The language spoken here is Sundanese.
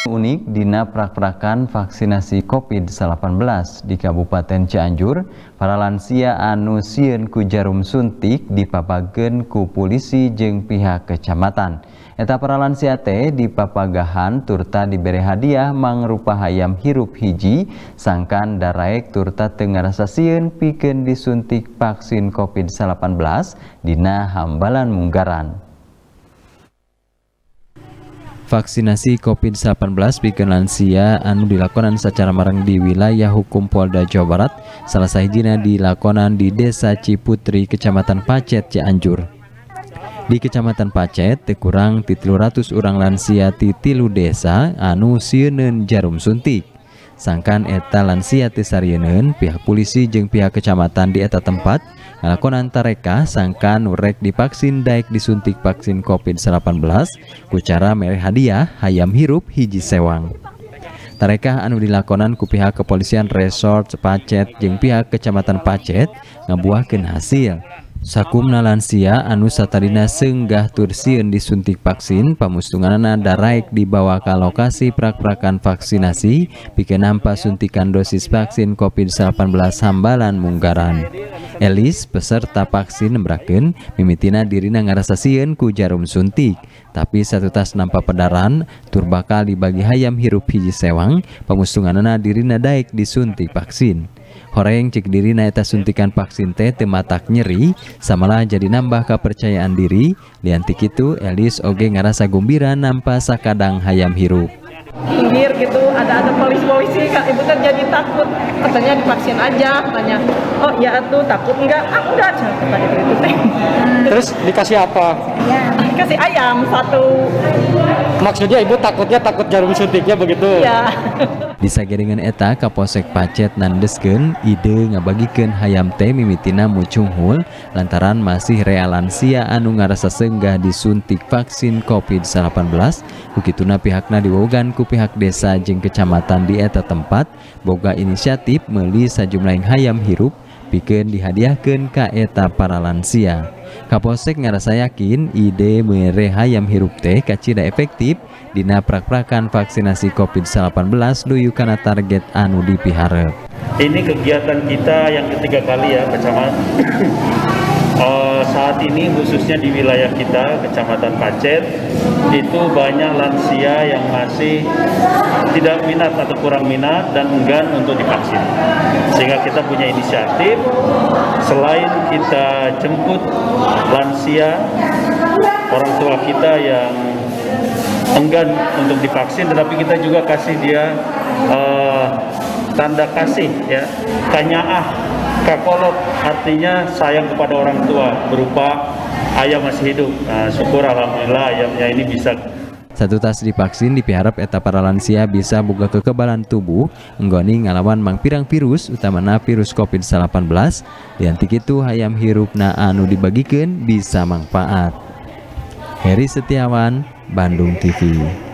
Unik dina prak-prakan vaksinasi COVID-19 di Kabupaten Cianjur, para lansia anu sieun ku jarum suntik dipapageun ku polisi jeung pihak kecamatan. Eta para lansia teh dipapagahan turta dibere hadiah mangrupa hayam hirup hiji, sangkan daraek turta teu ngarasa sieun pikeun disuntik vaksin COVID-19 dina Hambalan Munggaran. Vaksinasi COVID-19 pikeun lansia anu dilakonan secara marang di wilayah hukum Polda Jawa Barat, salah sahijina dilakonan di Desa Ciputri, Kecamatan Pacet, Cianjur. Di Kecamatan Pacet, teu kurang ti 300 urang lansia ti 3 desa anu sieun jarum suntik. Sangkan eta lansia teu sarieun, pihak polisi jeung pihak kecamatan di eta tempat ngalakonan tareka sangkan urek divaksin daek disuntik vaksin COVID-19 ku cara mere hadiah hayam hirup hiji sewang. Tareka anu dilakonan ku pihak kepolisian resort Pacet jeung pihak kecamatan Pacet ngabuahkeun hasil. Sakumna lansia anu satarina seunggah tur sieun disuntik vaksin, pamustunganana daraek dibawa ka lokasi prak-prakan vaksinasi pikeun nampa suntikan dosis vaksin COVID-19 Hambalan Munggaran. Elis peserta vaksin nembrakeun mimitina dirina ngarasa sieun ku jarum suntik, tapi satutas nampa pedaran tur bakal dibagi hayam hirup hiji sewang, pamustunganana dirina daek disuntik vaksin. Horeng cek dirina eta suntikan vaksin teh teu matak nyeri, samalah jadi nambah kepercayaan diri. Lianti kitu Elis oge ngarasa gembira nampa sakadang hayam hirup. Pinggir gitu ada polisi Kak, ibu kan jadi takut, katanya divaksin aja, katanya oh ya tuh takut enggak katanya gitu teh. Terus dikasih apa? Dikasih ayam satu. Maksudnya ibu takut jarum suntiknya begitu? Iya. Disagedengan eta Kapolsek Pacet nandeskeun ide ngabagikeun hayam teh mimitina mucunghul lantaran masih rea lansia anu ngarasa seunggah disuntik vaksin COVID-19. Ukituna pihakna diwogan ku pihak desa jeung kecamatan di eta tempat boga inisiatif meuli sajumlah hayam hirup pikeun dihadiahkeun ka eta para lansia. Kapolsek ngarasa yakin ide mere hayam hirup teh kacida efektif dina prak-prakan vaksinasi COVID-19 duyu kana target anu dipiharep. Ini kegiatan kita yang ketiga kali ya, Kecamatan. Saat ini khususnya di wilayah kita, Kecamatan Pacet, itu banyak lansia yang masih tidak minat atau kurang minat dan enggan untuk divaksin. Sehingga kita punya inisiatif, selain kita jemput lansia, orang tua kita yang enggan untuk divaksin, tetapi kita juga kasih dia tanda kasih ya, kanyaah kakolot, artinya sayang kepada orang tua berupa ayah masih hidup. Nah, syukur alhamdulillah ayamnya ini bisa. Satutas divaksin dipiharap eta para lansia bisa boga kekebalan tubuh enggoni ngalawan mangpirang virus utamana virus COVID-19. Lianti kitu hayam hirupna anu dibagikeun bisa manfaat. Heri Setiawan, Bandung TV.